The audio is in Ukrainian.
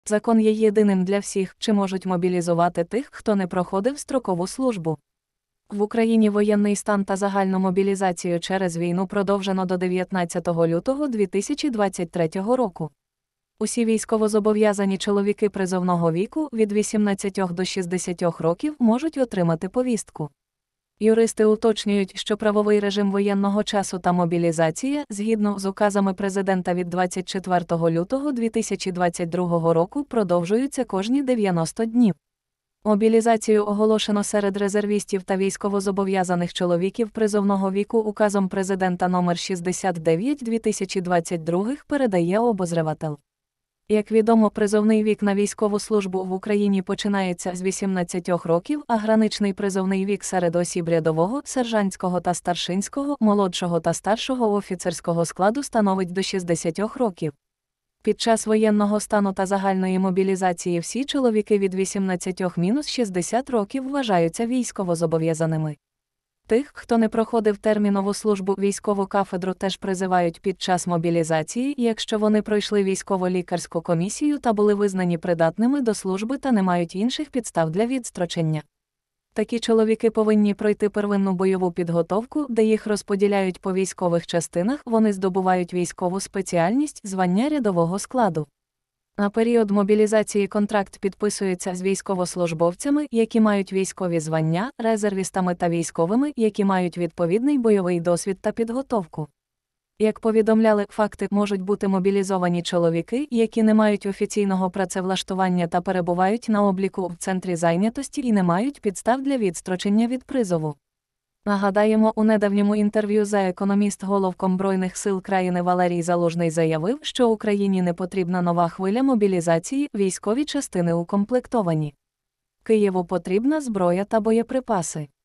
Закон є єдиним для всіх, чи можуть мобілізувати тих, хто не проходив строкову службу. В Україні воєнний стан та загальну мобілізацію через війну продовжено до 19 лютого 2023 року. Усі військовозобов'язані чоловіки призовного віку від 18 до 60 років можуть отримати повістку. Юристи уточнюють, що правовий режим воєнного часу та мобілізація, згідно з указами президента від 24 лютого 2022 року, продовжуються кожні 90 днів. Мобілізацію оголошено серед резервістів та військовозобов'язаних чоловіків призовного віку указом президента номер 69/2022 передає обозреватель. Як відомо, призовний вік на військову службу в Україні починається з 18 років, а граничний призовний вік серед осіб рядового, сержантського та старшинського, молодшого та старшого офіцерського складу становить до 60 років. Під час воєнного стану та загальної мобілізації всі чоловіки від 18-60 років вважаються військовозобов'язаними. Тих, хто не проходив термінову службу, військову кафедру теж призивають під час мобілізації, якщо вони пройшли військово-лікарську комісію та були визнані придатними до служби та не мають інших підстав для відстрочення. Такі чоловіки повинні пройти первинну бойову підготовку, де їх розподіляють по військових частинах, вони здобувають військову спеціальність, звання рядового складу. На період мобілізації контракт підписується з військовослужбовцями, які мають військові звання, резервістами та військовими, які мають відповідний бойовий досвід та підготовку. Як повідомляли, факти можуть бути мобілізовані чоловіки, які не мають офіційного працевлаштування та перебувають на обліку в центрі зайнятості і не мають підстав для відстрочення від призову. Нагадаємо, у недавньому інтерв'ю за економіст головком Збройних сил країни Валерій Залужний заявив, що Україні не потрібна нова хвиля мобілізації, військові частини укомплектовані. Києву потрібна зброя та боєприпаси.